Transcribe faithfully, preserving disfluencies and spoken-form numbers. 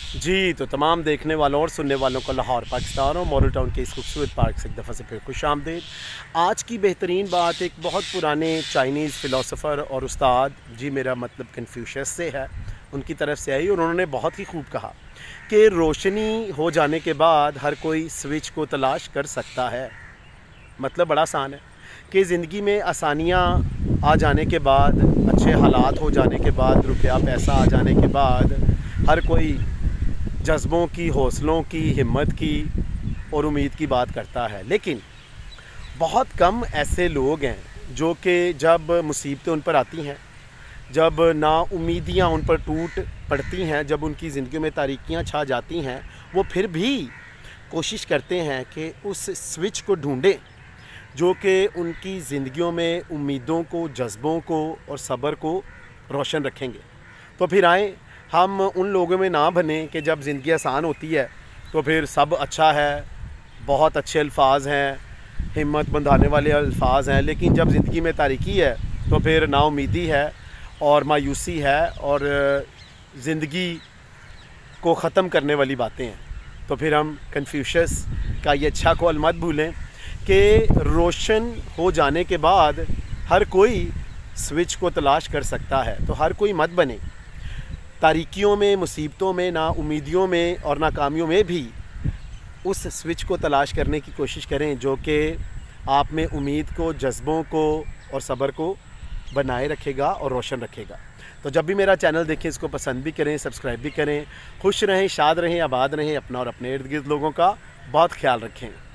जी, तो तमाम देखने वालों और सुनने वालों को लाहौर पाकिस्तान और मॉडल टाउन के इस खूबसूरत पार्क से एक दफ़ा से फिर खुशामदीद। आज की बेहतरीन बात एक बहुत पुराने चाइनीज़ फ़िलासफ़र और उस्ताद, जी मेरा मतलब कन्फ्यूशियस से है, उनकी तरफ से आई और उन्होंने बहुत ही खूब कहा कि रोशनी हो जाने के बाद हर कोई स्विच को तलाश कर सकता है। मतलब बड़ा आसान है कि ज़िंदगी में आसानियाँ आ जाने के बाद, अच्छे हालात हो जाने के बाद, रुपया पैसा आ जाने के बाद हर कोई जज्बों की, हौसलों की, हिम्मत की और उम्मीद की बात करता है। लेकिन बहुत कम ऐसे लोग हैं जो कि जब मुसीबतें उन पर आती हैं, जब नाउम्मीदियाँ उन पर टूट पड़ती हैं, जब उनकी ज़िंदगी में तारीकियाँ छा जाती हैं, वो फिर भी कोशिश करते हैं कि उस स्विच को ढूंढें जो कि उनकी ज़िंदगियों में उम्मीदों को, जज्बों को और सब्र को रोशन रखेंगे। तो फिर आएँ हम उन लोगों में ना बने कि जब ज़िंदगी आसान होती है तो फिर सब अच्छा है, बहुत अच्छे अल्फाज हैं, हिम्मत बंधाने वाले अल्फाज हैं, लेकिन जब ज़िंदगी में तारीकी है तो फिर नाउम्मीदी है और मायूसी है और ज़िंदगी को ख़त्म करने वाली बातें हैं। तो फिर हम कन्फ्यूशियस का ये अच्छा कौल मत भूलें कि रोशन हो जाने के बाद हर कोई स्विच को तलाश कर सकता है। तो हर कोई मत बने, तारीकियों में, मुसीबतों में, नाउम्मीदियों में और नाकामियों में भी उस स्विच को तलाश करने की कोशिश करें जो कि आप में उम्मीद को, जज्बों को और सब्र को बनाए रखेगा और रोशन रखेगा। तो जब भी मेरा चैनल देखें, इसको पसंद भी करें, सब्सक्राइब भी करें। खुश रहें, शाद रहें, आबाद रहें, अपना और अपने इर्द गिर्द लोगों का बहुत ख्याल रखें।